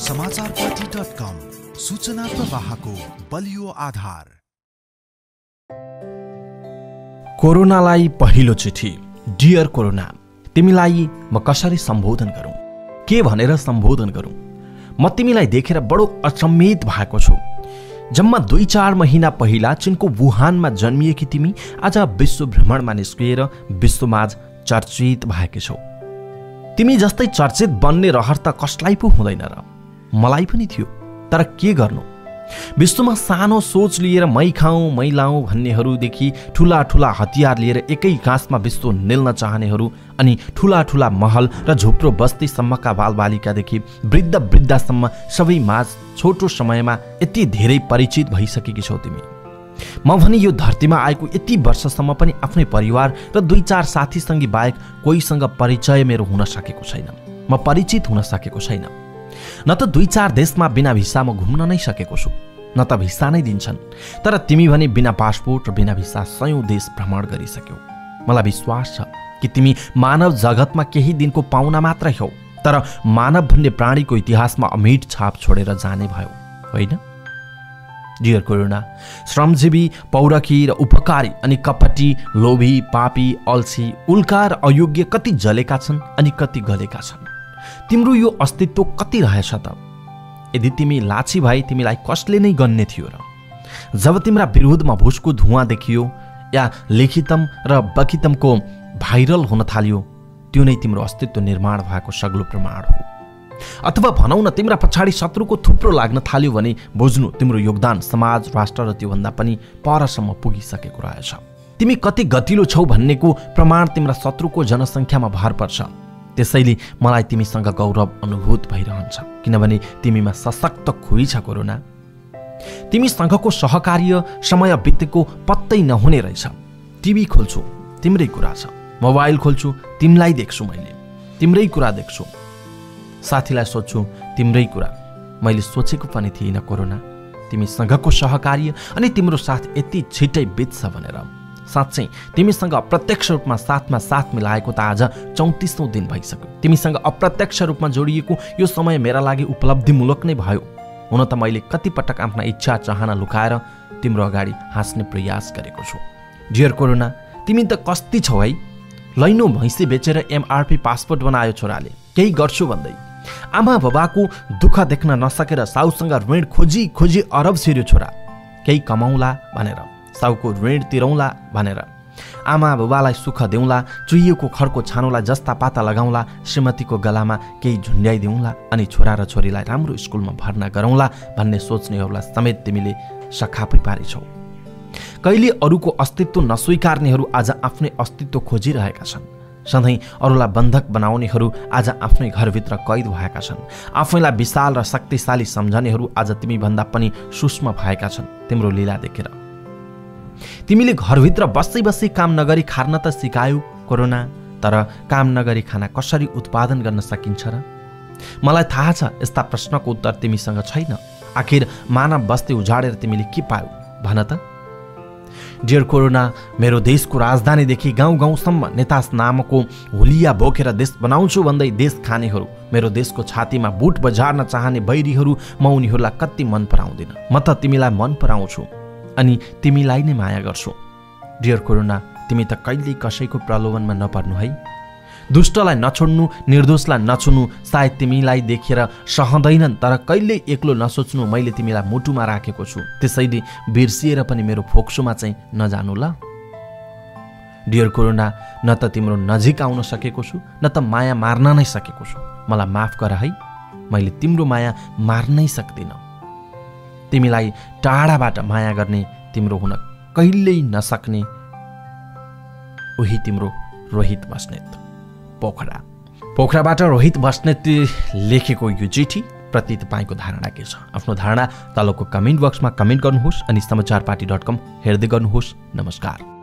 समाचारपाटी.com सूचना प्रवाहको बलियो आधार। कोरोनालाई पहिलो चिठी। डियर कोरोना, तिमीलाई म कसरी सम्बोधन गरौँ, के भनेर सम्बोधन गरौँ? म तिमीलाई देखेर बडो अचम्मित भएको छु। जम्मा 2-4 महिना पहिला चीनको वुहानमा जन्मिएकी तिमी आज विश्व भ्रमणमा निस्किएर विश्वमाझ चर्चित भएकी छौ। तिमी जस्तै चर्चित बन्ने रहर त कसलाई पो हुँदैन र? मलाई पनि थियो, तर के गर्नु? विश्वमा सानो सोच लिएर मै खाऊँ मै लाऊँ भन्नेहरूदेखि ठुला ठुला हतियार लिएर एकै घाँसमा विश्व निल्न चाहनेहरू, अनि ठुला ठुला महल र झुप्रो बस्तीसम्मका बालबालिकादेखि वृद्ध वृद्धासम्म सबै माझ छोटो समयमा यति धेरै परिचित भइसकेकी छौ तिमी। म भने यो धरतीमा आएको यति वर्षसम्म पनि आफ्नै परिवार र 2-4 साथीसँगी बाहेक कोहीसँग परिचय मेरो हुन सकेको छैन। म परिचित हुन सकेको छैन। न त 2-4 देशमा बिना भिसा म घुम्न नै सकेको छु, न त भिसा नै दिन्छन्। तर तिमी भने बिना पासपोर्ट र बिना भिसा 100 देश भ्रमण गरिसक्यौ। मलाई विश्वास छ कि तिमी मानव जगतमा केही दिनको पाहुना मात्रै हौ, तर मानव भन्ने प्राणीको इतिहासमा अमिट छाप छोडेर जाने भयो, होइन? डियर कोरोना, श्रमजीवी, पौरखी र उपकारी अनि कपटी, लोभी, पापी, अल्छी, उल्का र अयोग्य कति जलेका छन् अनि कति गलेका छन्। तिम्रो यो अस्तित्व कति रहेछ त? यदि तिमी लाछी भए तिमीलाई कसले नै गन्ने थियो र? जब तिम्रा विरोधमा भुसको धुवाँ देखियो या लिखितम र बकितमको भाइरल हुन थाल्यो, त्यो नै तिम्रो अस्तित्व निर्माण भएको सग्लो प्रमाण हो। अथवा भनौँ न, तिम्रा पछाडि शत्रुको थुप्रो लाग्न थाल्यो भने बुझ्नु तिम्रो योगदान समाज, राष्ट्र र त्योभन्दा पनि परसम्म पुगिसकेको रहेछ। तिमी कति गतिलो छौ भन्नेको प्रमाण तिम्रा शत्रुको जनसङ्ख्यामा भर पर्छ। त्यसैले मलाई तिमीसँग गौरव अनुभूत भइरहन्छ, किनभने तिमीमा सशक्त खुबी छ कोरोना। तिमीसँगको सहकार्य समय बितेको पत्तै नहुने रहेछ। टिभी खोल्छु तिम्रै कुरा छ, मोबाइल खोल्छु तिमीलाई देख्छु, मैले तिम्रै कुरा देख्छु, साथीलाई सोध्छु तिम्रै कुरा। मैले सोचेको पनि थिइनँ कोरोना, तिमीसँगको सहकार्य अनि तिम्रो साथ यति छिट्टै बित्छ भनेर। साँच्चै तिमीसँग अप्रत्यक्ष रूपमा साथमा साथ मिलाएको त आज 34औं दिन भइसक्यो। तिमीसँग अप्रत्यक्ष रूपमा जोडिएको यो समय मेरा लागि उपलब्धिमूलक नै भयो। हुन त मैले कतिपटक आफ्ना इच्छा चाहना लुकाएर तिम्रो अगाडि हाँस्ने प्रयास गरेको छु। डियर कोरोना, तिमी त कस्ती छौ है? लैनो भैँसी बेचेर MRP पासपोर्ट बनायो छोराले, केही गर्छु भन्दै। आमा बाबाको दुःख देख्न नसकेर साउसँग ऋण खोजी खोजी अरब छिर्यो छोरा, केही कमाउला भनेर, साउको ऋण तिरौला भनेर। आमा बाबालाई सुख देऊला, चुहिएको खरको छानोलाई जस्ता पाता लगाउला, श्रीमतीको गलामा केही झुन्ड्याइदिउँला अनि छोरा र छोरीलाई राम्रो स्कुलमा भर्ना गरौँला भन्ने सोच्नेहरूलाई समेत तिमीले सखापै पारेछौ। कहिले अरूको अस्तित्व नस्वीकार्नेहरू आज आफ्नै अस्तित्व खोजिरहेका छन्। सधैँ अरूलाई बन्धक बनाउनेहरू आज आफ्नै घरभित्र कैद भएका छन्। आफैलाई विशाल र शक्तिशाली सम्झनेहरू आज तिमीभन्दा पनि सूक्ष्म भएका छन् तिम्रो लीला देखेर। तिमीले घरभित्र बस्दै बस्दै काम नगरी खार्न त सिकायौ कोरोना, तर काम नगरी खाना कसरी उत्पादन गर्न सकिन्छ र? मलाई थाहा छ यस्ता प्रश्नको उत्तर तिमीसँग छैन। आखिर मानव बस्ती उजाडेर तिमीले के पायौ भन त? डियर कोरोना, मेरो देशको राजधानीदेखि गाउँ गाउँसम्म नेतास नामको होलिया बोकेर देश बनाउँछु भन्दै देश खानेहरू, मेरो देशको छातीमा बुट बजार्न चाहने बैरीहरू, म उनीहरूलाई कति मन पराउँदिन। म त तिमीलाई मन पराउँछु अनि तिमीलाई नै माया गर्छु। डियर कोरोना, तिमी त कहिल्यै कसैको प्रलोभनमा नपर्नु है। दुष्टलाई नछोड्नु, निर्दोषलाई नछुनु। सायद तिमीलाई देखेर सहँदैनन्, तर कहिल्यै एक्लो नसोच्नु, मैले तिमीलाई मुटुमा राखेको छु। त्यसैले बिर्सिएर पनि मेरो फोक्सोमा चाहिँ नजानु ल। डियर कोरोना, न त तिम्रो नजिक आउन सकेको छु, न त माया मार्न नै सकेको छु। मलाई माफ गर है, मैले तिम्रो माया मार्नै सक्दिनँ। तिमीलाई टाढाबाट माया गर्ने, तिम्रो हुन कहिल्यै नसक्ने उही तिम्रो रोहित बस्नेत, पोखरा। पोखराबाट रोहित बस्नेत लेखेको यो चिठी प्रति तपाईँको धारणा के छ? आफ्नो धारणा तलको कमेन्ट बक्समा कमेन्ट गर्नुहोस् अनि समाचारपाटी.com हेर्दै गर्नुहोस्। नमस्कार।